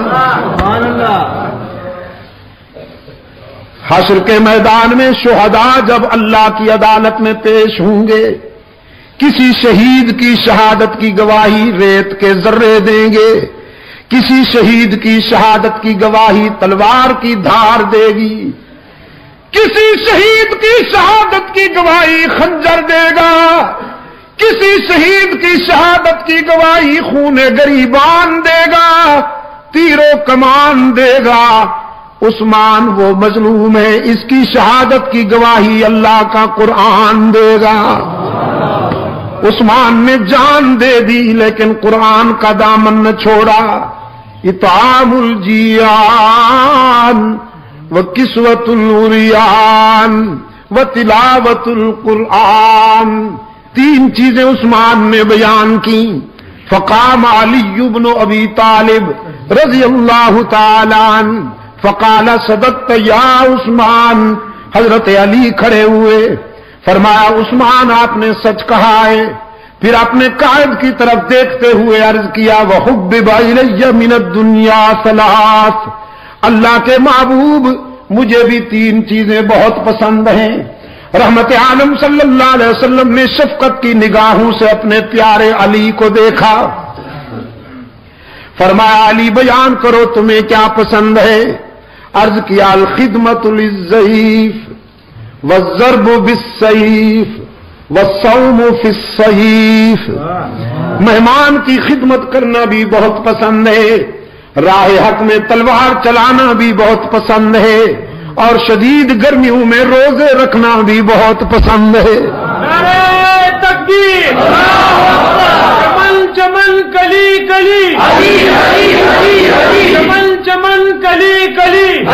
حشر کے میدان میں شہداء جب اللہ کی عدالت میں پیش ہوں گے، کسی شہید کی شہادت کی گواہی ریت کے ذرے دیں گے، کسی شہید کی شہادت کی گواہی تلوار کی دھار دے گی، کسی شہید کی شہادت کی گواہی خنجر دے گا، کسی شہید کی شہادت کی گواہی خون گریبان دے گا، تیر و کمان دے گا۔ عثمان وہ مظلوم ہے، اس کی شہادت کی گواہی اللہ کا قرآن دے گا۔ عثمان نے جان دے دی لیکن قرآن کا دامن نہ چھوڑا۔ اطعام الجیان وکسوۃ العریان وتلاوۃ القرآن، تین چیزیں عثمان نے بیان کی۔ فقام علی بن ابی طالب رضی اللہ تعالی عنہ فقال صدقت یا عثمان، حضرت علی کھڑے ہوئے، فرمایا عثمان آپ نے سچ کہا ہے۔ پھر اپنے قائد کی طرف دیکھتے ہوئے عرض کیا وحبب الی من الدنیا ثلاث، اللہ کے محبوب مجھے بھی تین چیزیں بہت پسند ہیں۔ رحمت عالم صلی اللہ علیہ وسلم نے شفقت کی نگاہوں سے اپنے پیارے علی کو دیکھا، فرمایا علی بیان کرو تمہیں کیا پسند ہے؟ عرض کیا الخدمت للضعیف والضرب بالسیف والصوم فی الصحیف، مہمان کی خدمت کرنا بھی بہت پسند ہے، راہ حق میں تلوار چلانا بھی بہت پسند ہے، اور شدید گرمیوں میں روزے رکھنا بھی بہت پسند ہے۔ نعرہ تکبیر، چمن چمن کلی کلی، چمن چمن کلی کلی،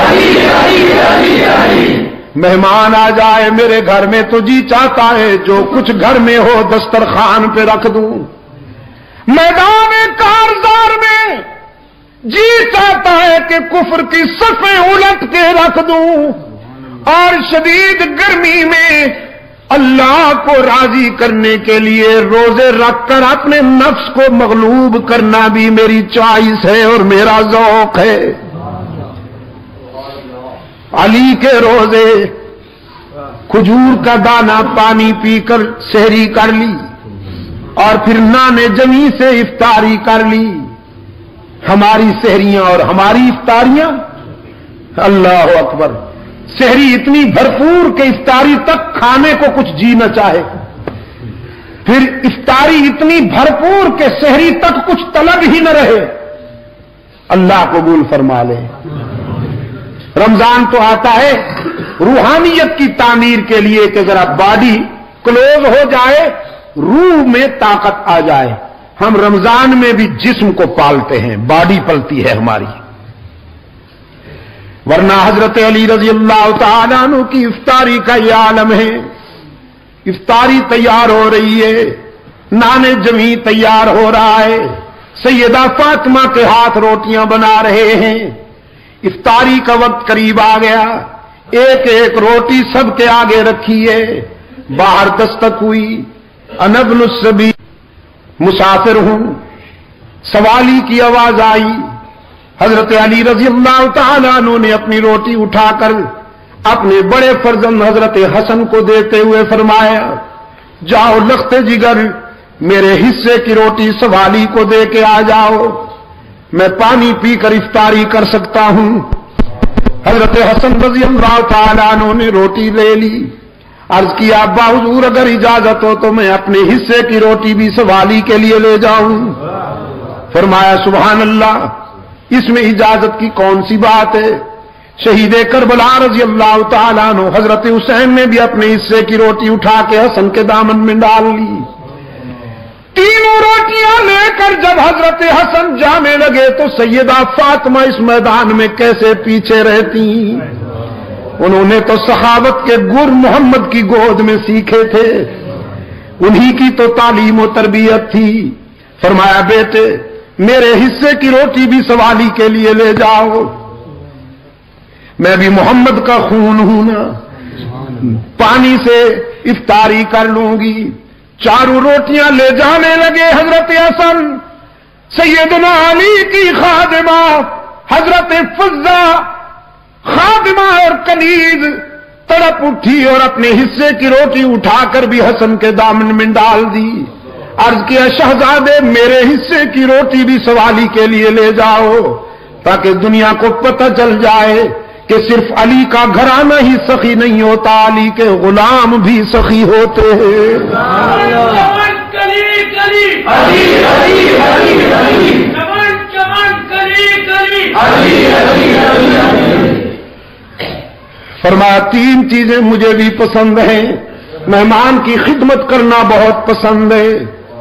مہمان آ جائے میرے گھر میں تو جی چاہتا ہے جو کچھ گھر میں ہو دسترخوان پہ رکھ دوں، میدان کارزار میں جی چاہتا ہے کہ کفر کی صفیں الٹ کے رکھ دوں، اور شدید گرمی میں اللہ کو راضی کرنے کے لیے روزے رکھ کر اپنے نفس کو مغلوب کرنا بھی میری چوائس ہے اور میرا ذوق ہے۔ علی کے روزے کھجور کا دانہ پانی پی کر سحری کر لی اور پھر نانے جمی سے افطاری کر لی۔ ہماری سحریاں اور ہماری افطاریاں، اللہ اکبر، سحری اتنی بھرپور کہ افطاری تک کھانے کو کچھ جی نہ چاہے، پھر افطاری اتنی بھرپور کہ سحری تک کچھ طلب ہی نہ رہے۔ اللہ قبول فرما لے۔ رمضان تو آتا ہے روحانیت کی تعمیر کے لیے کہ ذرا باڈی کلوز ہو جائے، روح میں طاقت آ جائے۔ ہم رمضان میں بھی جسم کو پالتے ہیں، باڈی پلتی ہے ہماری، ورنہ حضرت علی رضی اللہ تعالیٰ عنہ کی افطاری کا یہ عالم ہے۔ افطاری تیار ہو رہی ہے، نانے جمی تیار ہو رہا ہے، سیدہ فاطمہ کے ہاتھ روٹیاں بنا رہے ہیں۔ افطاری کا وقت قریب آ گیا، ایک ایک روٹی سب کے آگے رکھی ہے۔ باہر دستک ہوئی، انا ابن السبیل، مسافر ہوں، سوالی کی آواز آئی۔ حضرت علی رضی اللہ تعالیٰ عنہ نے اپنی روٹی اٹھا کر اپنے بڑے فرزند حضرت حسن کو دیتے ہوئے فرمایا، جاؤ لخت جگر میرے حصے کی روٹی سوالی کو دے کے آ جاؤ، میں پانی پی کر افطاری کر سکتا ہوں۔ حضرت حسن رضی اللہ تعالیٰ عنہ نے روٹی لے لی، عرض کیا ابا حضور اگر اجازت ہو تو میں اپنے حصے کی روٹی بھی سوالی کے لیے لے جاؤں۔ فرمایا سبحان اللہ، اس میں اجازت کی کون سی بات ہے؟ شہید کربلا رضی اللہ تعالیٰ عنہ حضرت حسین نے بھی اپنے حصے کی روٹی اٹھا کے حسن کے دامن میں ڈال لی۔ تینوں روٹیاں لے کر جب حضرت حسن جانے لگے تو سیدہ فاطمہ اس میدان میں کیسے پیچھے رہتی؟ انہوں نے تو سخاوت کے گر محمد کی گود میں سیکھے تھے، انہی کی تو تعلیم و تربیت تھی۔ فرمایا بیٹے میرے حصے کی روٹی بھی سوالی کے لیے لے جاؤ، میں بھی محمد کا خون ہوں نا، پانی سے افطاری کر لوں گی۔ چاروں روٹیاں لے جانے لگے حضرت حسن، سیدنا علی کی خادمہ حضرت فضہ خادمہ اور کنیز تڑپ اٹھی اور اپنے حصے کی روٹی اٹھا کر بھی حسن کے دامن میں ڈال دی۔ عرض کیا شہزادے میرے حصے کی روٹی بھی سوالی کے لیے لے جاؤ، تاکہ دنیا کو پتہ چل جائے کہ صرف علی کا گھرانہ ہی سخی نہیں ہوتا، علی کے غلام بھی سخی ہوتے ہیں۔ چمن کلی کلی، علی علی علی علی، چمن چمن کلی کلی، علی علی علی۔ فرمایا تین چیزیں مجھے بھی پسند ہیں، مہمان کی خدمت کرنا بہت پسند ہے،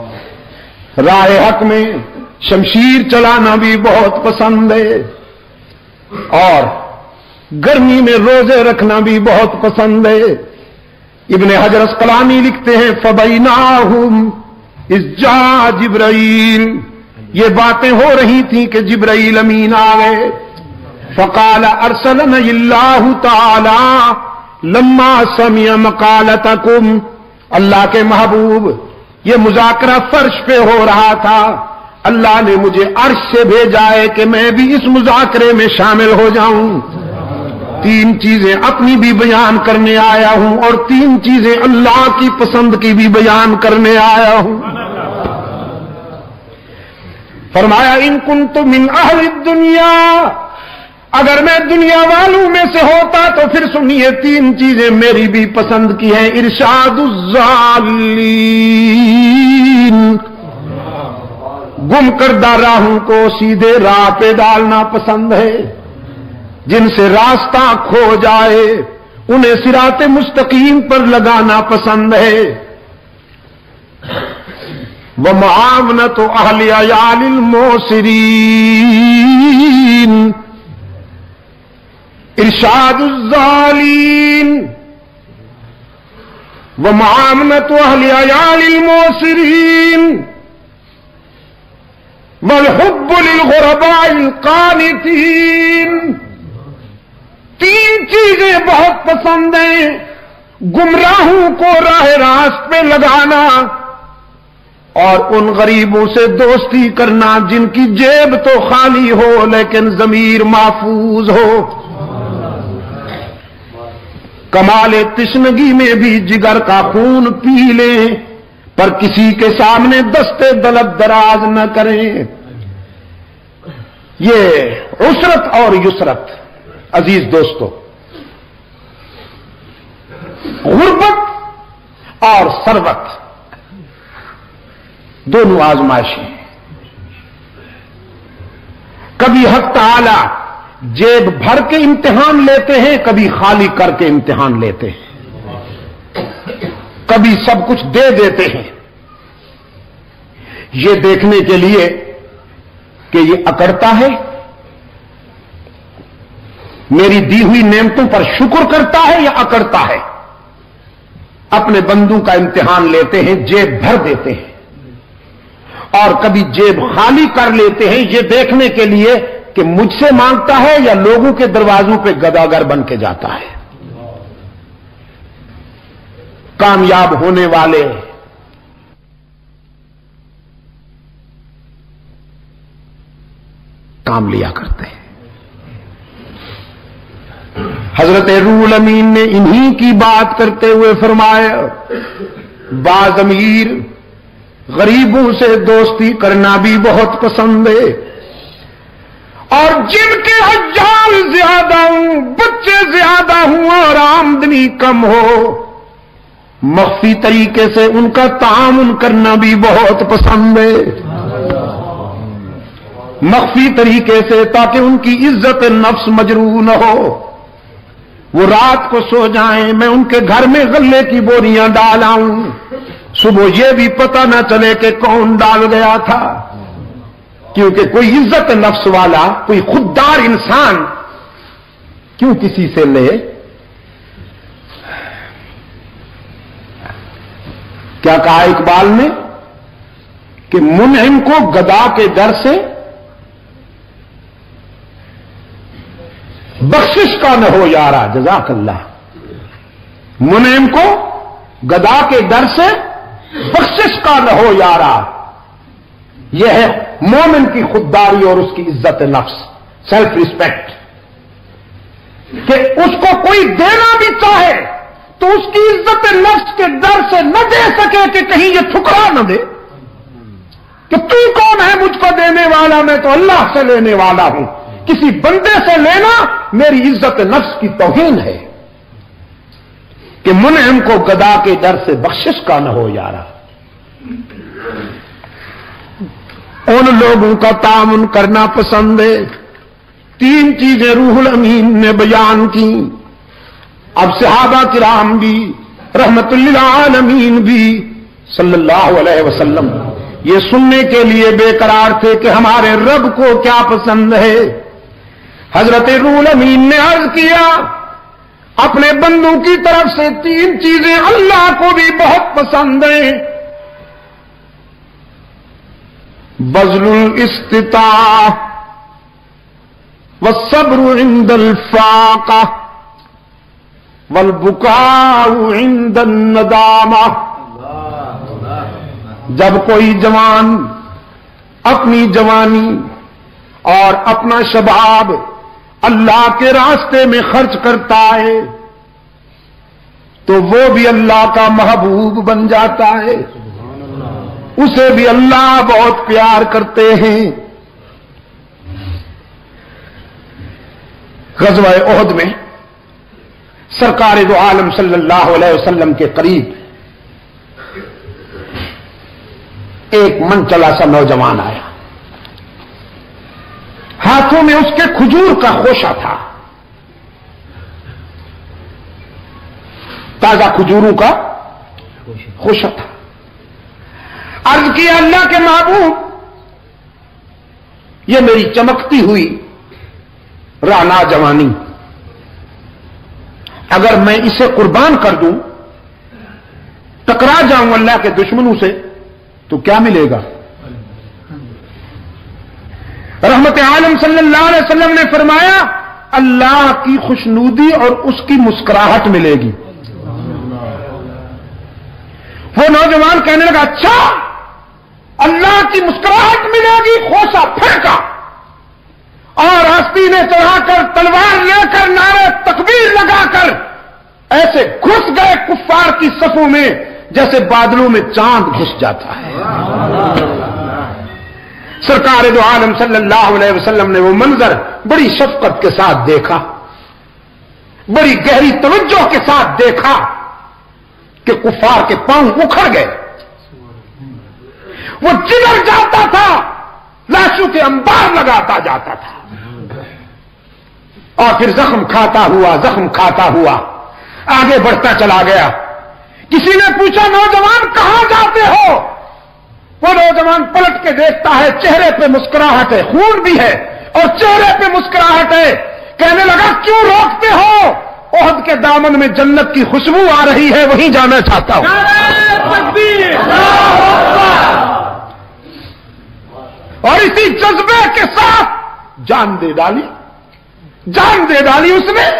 راہ حق میں شمشیر چلانا بھی بہت پسند ہے، اور گرمی میں روزے رکھنا بھی بہت پسند ہے۔ ابن حجر اسقلانی لکھتے ہیں فَبَيْنَاهُمْ إِذْ جَاءَ جِبْرَائِیل، یہ باتیں ہو رہی تھیں کہ جبرائیل امین آ گئے۔ فقال ارسلنی اللہ تعالی لما سمع مقالتکم، اللہ کے محبوب یہ مذاکرہ فرش پہ ہو رہا تھا، اللہ نے مجھے عرش سے بھیجا ہے کہ میں بھی اس مذاکرے میں شامل ہو جاؤں۔ تین چیزیں اپنی بھی بیان کرنے آیا ہوں اور تین چیزیں اللہ کی پسند کی بھی بیان کرنے آیا ہوں۔ فرمایا ان کنت من اہل الدنیا، اگر میں دنیا والوں میں سے ہوتا تو پھر سنیے تین چیزیں میری بھی پسند کی ہیں. ارشاد الضالین، گم کردہ راہوں کو سیدھے راہ پہ ڈالنا پسند ہے، جن سے راستہ کھو جائے انہیں صراط مستقیم پر لگانا پسند ہے. ومعاونت اہل عیال الموسرین، ارشاد الضالین ومعاونت اہل عیال الموسرین والحب للغرباء القانتین. تین چیزیں بہت پسند ہیں، گمراہوں کو راہ راست پہ لگانا اور ان غریبوں سے دوستی کرنا جن کی جیب تو خالی ہو لیکن ضمیر محفوظ ہو. کمال تشنگی میں بھی جگر کا خون پی لیں پر کسی کے سامنے دستے دلت دراز نہ کریں. یہ عسرت اور یسرت عزیز دوستو، غربت اور ثروت دونوں آزمائشیں ہیں. کبھی حق تعالی جیب بھر کے امتحان لیتے ہیں، کبھی خالی کر کے امتحان لیتے ہیں، کبھی سب کچھ دے دیتے ہیں یہ دیکھنے کے لیے کہ یہ اکڑتا ہے، میری دی ہوئی نعمتوں پر شکر کرتا ہے یا اکڑتا ہے. اپنے بندوں کا امتحان لیتے ہیں، جیب بھر دیتے ہیں، اور کبھی جیب خالی کر لیتے ہیں یہ دیکھنے کے لیے کہ مجھ سے مانگتا ہے یا لوگوں کے دروازوں پہ گداگر بن کے جاتا ہے. کامیاب ہونے والے کام لیا کرتے ہیں. حضرت روح الامین نے انہی کی بات کرتے ہوئے فرمایا بعض امیر غریبوں سے دوستی کرنا بھی بہت پسند ہے، اور جن کے حجال زیادہ ہوں، بچے زیادہ ہوں اور آمدنی کم ہو، مخفی طریقے سے ان کا تعامل کرنا بھی بہت پسند ہے. مخفی طریقے سے تاکہ ان کی عزت نفس مجروح نہ ہو. وہ رات کو سو جائیں، میں ان کے گھر میں غلے کی بوریاں ڈال آؤں، صبح یہ بھی پتہ نہ چلے کہ کون ڈال گیا تھا. کیونکہ کوئی عزت نفس والا، کوئی خوددار انسان کیوں کسی سے لے؟ کیا کہا اقبال نے کہ منعم کو گدا کے ڈر سے بخشش کا نہ ہو یارا. جزاک اللہ. منعم کو گدا کے ڈر سے بخشش کا نہ ہو یارا. یہ ہے مومن کی خودداری اور اس کی عزت نفس، سیلف ریسپیکٹ، کہ اس کو کوئی دینا بھی چاہے تو اس کی عزت نفس کے ڈر سے نہ دے سکے کہ کہیں یہ ٹھکرا نہ دے کہ تو کون ہے مجھ کو دینے والا، میں تو اللہ سے لینے والا ہوں. کسی بندے سے لینا میری عزت نفس کی توہین ہے. کہ منعم کو گدا کے ڈر سے بخشش کا نہ ہو یارا. ان لوگوں کا تعاون کرنا پسند ہے. تین چیزیں روح الامین نے بیان کی. اب صحابہ کرام بھی رحمت للعالمین بھی صلی اللہ علیہ وسلم یہ سننے کے لیے بے قرار تھے کہ ہمارے رب کو کیا پسند ہے. حضرت روح الامین نے عرض کیا اپنے بندوں کی طرف سے تین چیزیں اللہ کو بھی بہت پسند ہیں. بذل الاستطاعة والصبر عند الفاقة والبكاء عند الندامة. جب کوئی جوان اپنی جوانی اور اپنا شباب اللہ کے راستے میں خرچ کرتا ہے تو وہ بھی اللہ کا محبوب بن جاتا ہے. اسے بھی اللہ بہت پیار کرتے ہیں. غزوہ احد میں سرکار دو عالم صلی اللہ علیہ وسلم کے قریب ایک من چلا سا نوجوان آیا. ہاتھوں میں اس کے کھجور کا خوشہ تھا، تازہ کھجوروں کا خوشہ تھا. عرض کیا اللہ کے محبوب، یہ میری چمکتی ہوئی رانا جوانی، اگر میں اسے قربان کر دوں، ٹکرا جاؤں اللہ کے دشمنوں سے، تو کیا ملے گا؟ رحمت عالم صلی اللہ علیہ وسلم نے فرمایا اللہ کی خوشنودی اور اس کی مسکراہٹ ملے گی. وہ نوجوان کہنے لگا اچھا اللہ کی مسکراہٹ ملے گی. خوشہ پھینکا اور ہستی نے چڑھا کر تلوار لے کر نعرے تکبیر لگا کر ایسے گھس گئے کفار کی صفوں میں جیسے بادلوں میں چاند گھس جاتا ہے. سرکار دو عالم صلی اللہ علیہ وسلم نے وہ منظر بڑی شفقت کے ساتھ دیکھا، بڑی گہری توجہ کے ساتھ دیکھا کہ کفار کے پاؤں اکھڑ گئے. وہ جدھر جاتا تھا لاشوں کے انبار لگاتا جاتا تھا اور پھر زخم کھاتا ہوا زخم کھاتا ہوا آگے بڑھتا چلا گیا. کسی نے پوچھا نوجوان کہاں جاتے ہو؟ وہ نوجوان پلٹ کے دیکھتا ہے، چہرے پہ مسکراہٹ ہے، خون بھی ہے اور چہرے پہ مسکراہٹ ہے. کہنے لگا کیوں روکتے ہو؟ احد کے دامن میں جنت کی خوشبو آ رہی ہے، وہیں جانا چاہتا ہوں. اور اسی جذبے کے ساتھ جان دے ڈالی جان دے ڈالی اس نے.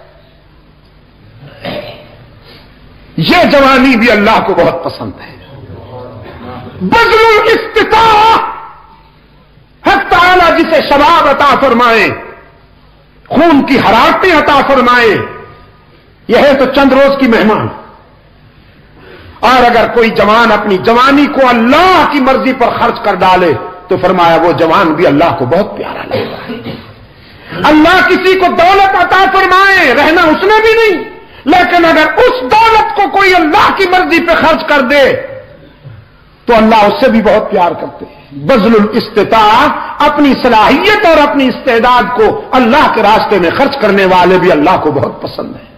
یہ جوانی بھی اللہ کو بہت پسند ہے. بذل الاستطاعہ، حق تعالی جسے شباب عطا فرمائے، خون کی حرارتیں عطا فرمائے، یہ ہے تو چند روز کی مہمان. اور اگر کوئی جوان اپنی جوانی کو اللہ کی مرضی پر خرچ کر ڈالے تو فرمایا وہ جوان بھی اللہ کو بہت پیارا لگتا ہے. اللہ کسی کو دولت عطا فرمائے، رہنا اس نے بھی نہیں، لیکن اگر اس دولت کو کوئی اللہ کی مرضی پہ خرچ کر دے تو اللہ اس سے بھی بہت پیار کرتے ہیں. بذل الاستطاعہ، اپنی صلاحیت اور اپنی استعداد کو اللہ کے راستے میں خرچ کرنے والے بھی اللہ کو بہت پسند ہیں.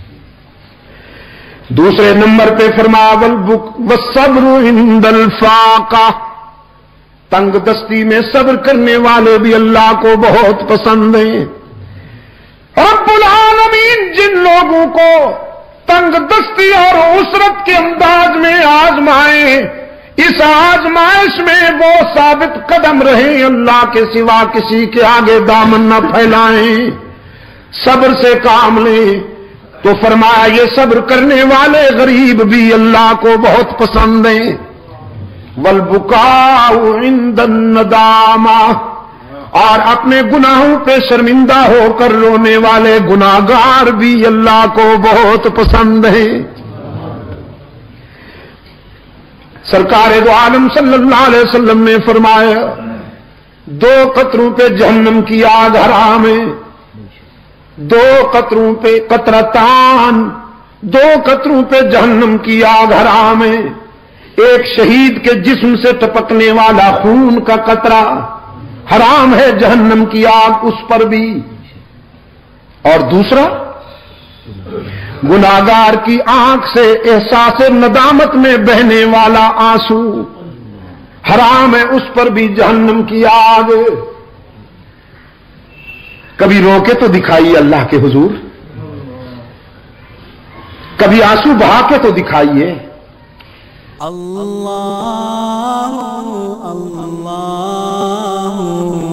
دوسرے نمبر پہ فرمایا والصبر عند الفاقہ، تنگ دستی میں صبر کرنے والے بھی اللہ کو بہت پسند ہیں. رب العالمین جن لوگوں کو تنگ دستی اور عسرت کے انداز میں آزمائے، اس آزمائش میں وہ ثابت قدم رہیں، اللہ کے سوا کسی کے آگے دامن نہ پھیلائیں، صبر سے کام لیں، تو فرمایا یہ صبر کرنے والے غریب بھی اللہ کو بہت پسند ہیں. والبکاء عند الندامہ، اور اپنے گناہوں پہ شرمندہ ہو کر رونے والے گناہگار بھی اللہ کو بہت پسند ہیں. سرکار دو عالم صلی اللہ علیہ وسلم نے فرمایا دو قطروں پہ جہنم کی آگ حرام ہے، دو قطروں پہ قطرتان، دو قطروں پہ جہنم کی آگ حرام ہے. ایک شہید کے جسم سے ٹپکنے والا خون کا قطرہ حرام ہے، جہنم کی آگ اس پر بھی. اور دوسرا گناہگار کی آنکھ سے احساس ندامت میں بہنے والا آنسو حرام ہے، اس پر بھی جہنم کی آگ. کبھی رو کے تو دکھائیے اللہ کے حضور، کبھی آنسو بہا کے تو دکھائیے. اللہ اللہ